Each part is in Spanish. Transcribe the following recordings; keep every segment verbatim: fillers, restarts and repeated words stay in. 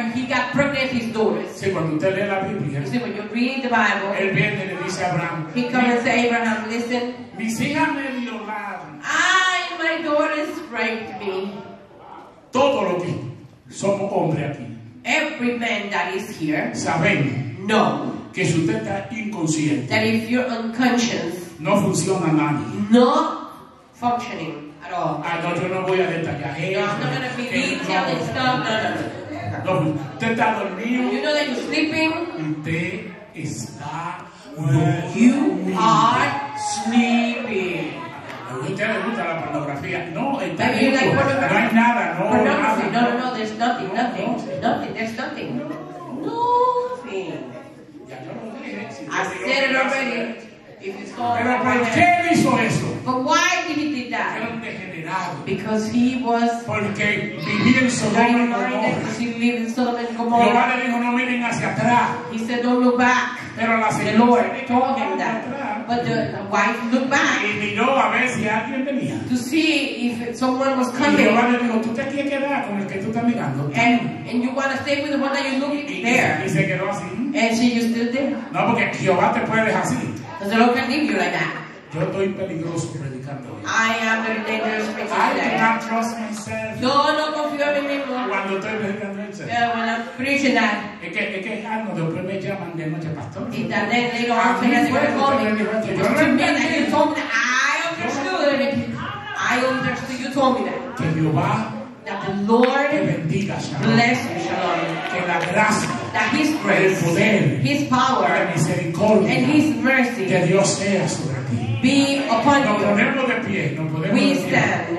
where he got pregnant his daughters. Sí, cuando usted lee la Biblia, You see, when you read the Bible, él viene y le dice a Abraham, he comes and says, Abraham, listen, mis hijas me violaron. I, my daughters raped me. Todo lo que somos hombres aquí, Every man that is here, saben know que si usted está inconsciente, that if you're unconscious, no funciona nadie. not functioning at all. Ah, no, yo no voy a detallar. No, I'm not going to be detailing stuff. No, no, no. No, usted está dormido. You know that you're sleeping? Usted está You are sleeping. A usted le gusta la pornografía. No, está Maybe you like listo. pornography. No hay nada, no. Pornography. nada. No, no, no, there's nothing, nothing. Nothing, there's nothing. Nothing. Ya yo lo dije. Si I usted said it no already. If it's called Pero ¿por qué él hizo eso? But why did he do Era that? un degenerado. Because he was Porque vivía en Sodoma y minded, Gomorra. because he lived in Sodom and Jehová Gomorrah. le dijo, no miren hacia atrás. He said, don't look back. Pero la The señora Lord se told quedó him that. atrás But the wife looked back y miró a ver si alguien venía. to see if someone was Y coming. Jehová le dijo, tú te quieres quedar con el que tú estás mirando. And, and you want to stay with the one that you're Y, looking y- there. y se quedó así. And she just stood there. No, porque Jehová te puede dejar así. Because the Lord can leave you like that. Yo estoy peligroso predicando hoy. I am very dangerous preacher I today. cannot trust myself. Yo no confío en mí mismo. Cuando estoy predicando eso. Yeah, when I'm preaching that. Es que, es que algo después me llaman de noche, pastor. Y then later A on, mí they fue were que calling usted me. me dijo, It yo was no to me that entendí. you told me that. I understood. I understood. You told me that. Que Jehová That the te Lord bendiga, Shalom. bless you, Shalom. Que la gracia, That His el grace, poder, His la power, misericordia and His de mercy Dios sea sobre ti. be upon Nos you. ponemos de pie, nos ponemos We de pie. stand.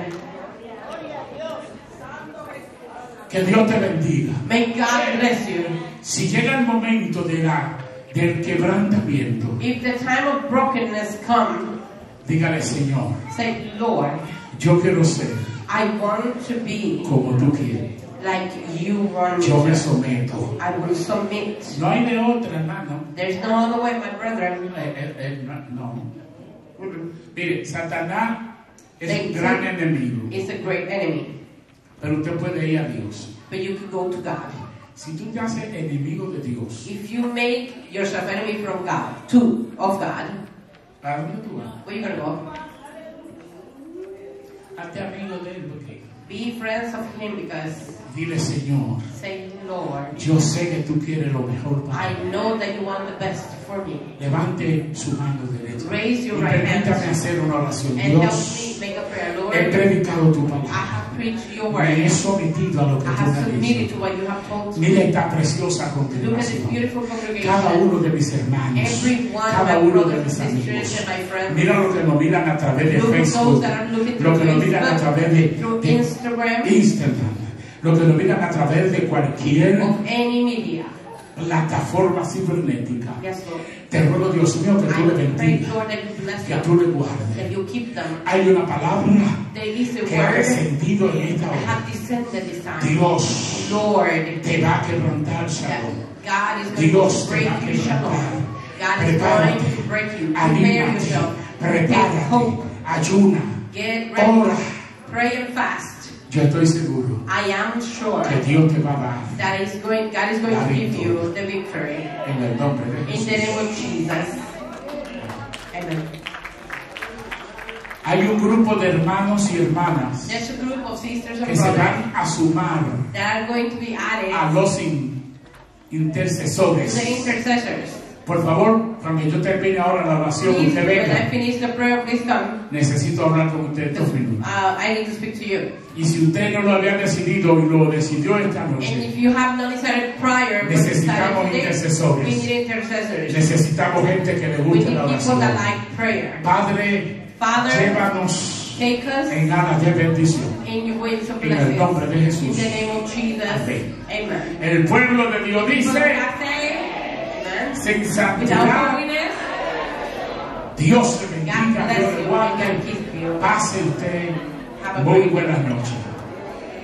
Que Dios te bendiga. May God bless you. Si llega el momento de la, del quebrantamiento, If the time of brokenness comes, dígale, Señor, say, Lord, yo quiero ser I want to be como tú quieres. like you want me Yo me to. someto. I will submit. No hay de otra, hermano. There's no other way, my brethren. Eh, eh, eh, no, no. Mire, Satanás es Thank un you. gran enemigo. It's a great enemy. Pero usted puede ir a Dios. But you can go to God. Si tú te haces enemigo de Dios, If you make yourself enemy from God, to of God, ¿a dónde tú vas? where you gonna go? Hazte amigo de Él, porque Be friends of Him, because dile, Señor, say, Lord, yo sé que tú quieres lo mejor para I mí. know that you want the best for me. Levante su mano derecha Raise your y right permítame hand hacer una oración. and help Dios, me make a prayer, Lord. he predicado tu I palabra. have preached your Me word. he sometido a lo que I tú have me has submitted dicho. to what you have told me. Mira esta preciosa Look at this congregación. beautiful Cada congregation. uno de mis hermanos, Every one of cada my uno de brothers mis and sisters amigos. and my friends. Mira lo que nos miran a través de Look at those Facebook, that are looking lo through que nos miran a través de, Facebook, through de Instagram, Instagram, lo que nos miran a través de cualquier of any media. plataforma cibernética. Yes, Lord. Te ruego, Dios mío, que tú le I pray, bendigas, Lord, that you bless que them, tú le guardes. that you keep them. Hay una palabra There is a que ha word descendido en esta that hora. have descended this time. Dios Lord, te va a quebrantar, that Shalom. God is going Dios to te break va a you, Shalom. quebrantar. God is Prepárate. going to break you. Prepare Anímate, yourself. Take prepárate, hope. ayuna, Get ora. ready. Pray and fast. Yo estoy seguro I am sure que Dios te va a dar that is going, God is going La to give victoria. you the victory. en el nombre de In the Jesús. name of Jesus. Amen. Hay un grupo de hermanos y hermanas There's a group of sisters and que se brothers van a sumar that are going to be added a los in- to intercesores. the intercessors. Por favor, cuando yo termine ahora la oración, Please, usted when I venga. finish the prayer, please come. Necesito hablar con usted estos minutos. Uh, I need to speak to you. Y si usted no lo había decidido y lo decidió esta And noche, if you have not decided prior, but decided necesitamos today, intercesores. we need intercessors. Necesitamos gente que le We guste need la people that oración. like prayer. Padre, Father, llévanos take us en alas de bendición. in your ways of En el nombre de blessings. Jesús. In the name of Jesus. Amén. Amen. El pueblo de Dios People dice, that say, Amen. sin Without santidad, holiness, Dios le God bendiga, bless Dios le you and guarde. God keep you. Pase usted Have a muy great buenas day. noches.